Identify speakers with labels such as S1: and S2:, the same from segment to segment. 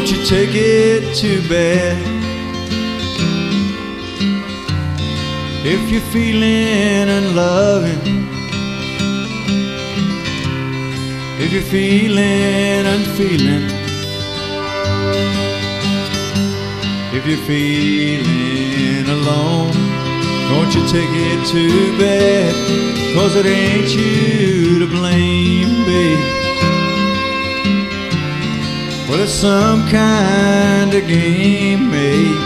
S1: Won't you take it to bed? If you're feeling and loving, if you're feeling and feeling, if you're feeling alone, won't you take it to bed? 'Cause it ain't you to blame, babe. Well, it's some kind of game made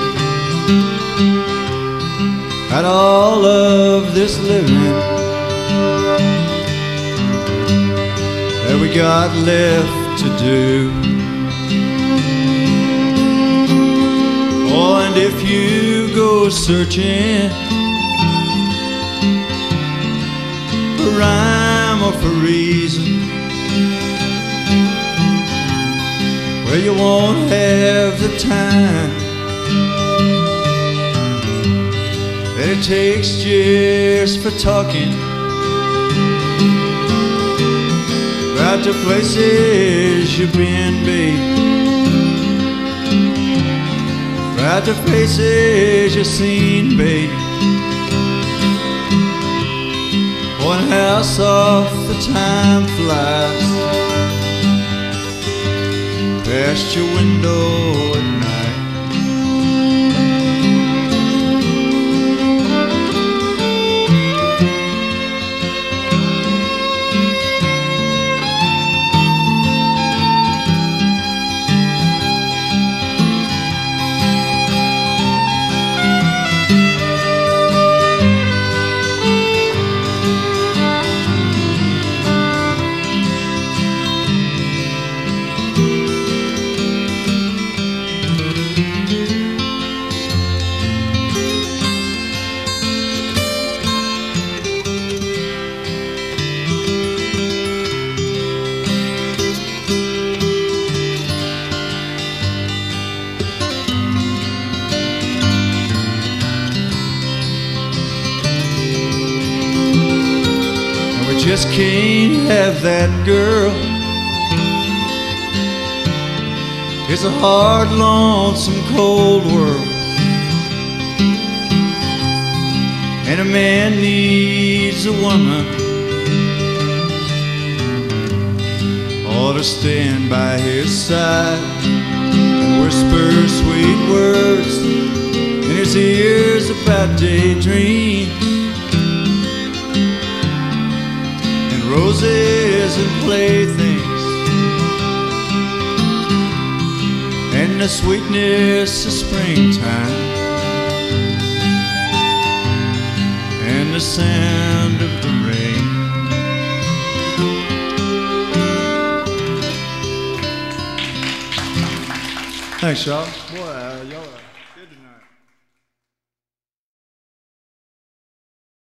S1: out of all of this living that we got left to do. Oh, and if you go searching for rhyme or for reason, well, you won't have the time that it takes just for talking about the places you've been, babe, about the faces you've seen, babe. Oh, and how soft the time flies past your window at night. Just can't have that girl. It's a hard, lonesome, cold world, and a man needs a woman ought to stand by his side and whisper sweet words in his ears about daydreams, roses and playthings, and the sweetness of springtime, and the sound of the rain. Thanks, y'all.